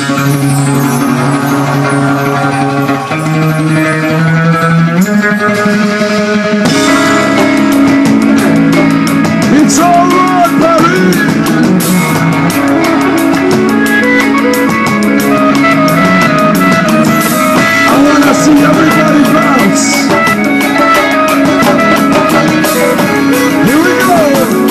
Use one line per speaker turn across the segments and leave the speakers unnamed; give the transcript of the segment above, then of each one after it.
It's all right, Paris. I wanna see everybody bounce. Here we go.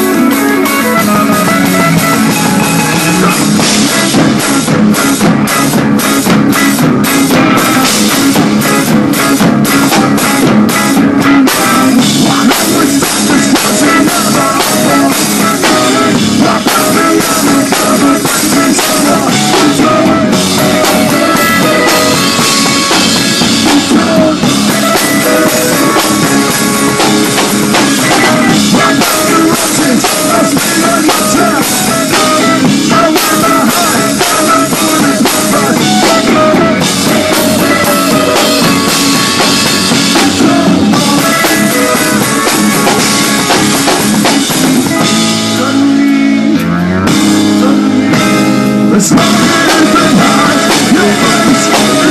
It's not anything hard, your face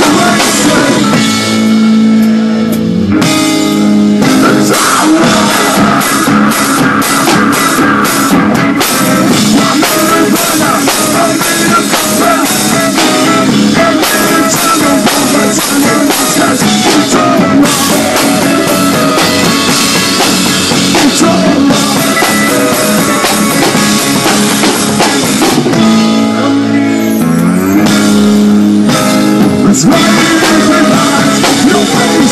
is it's not anything hard, your face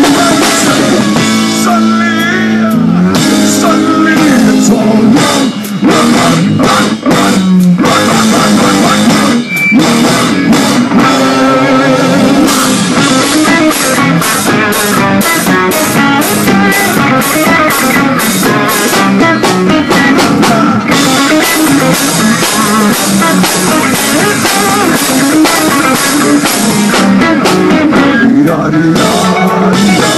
suddenly it's all wrong. Run, run, run, run, run, run, run, run, run, run, run, run, run, run.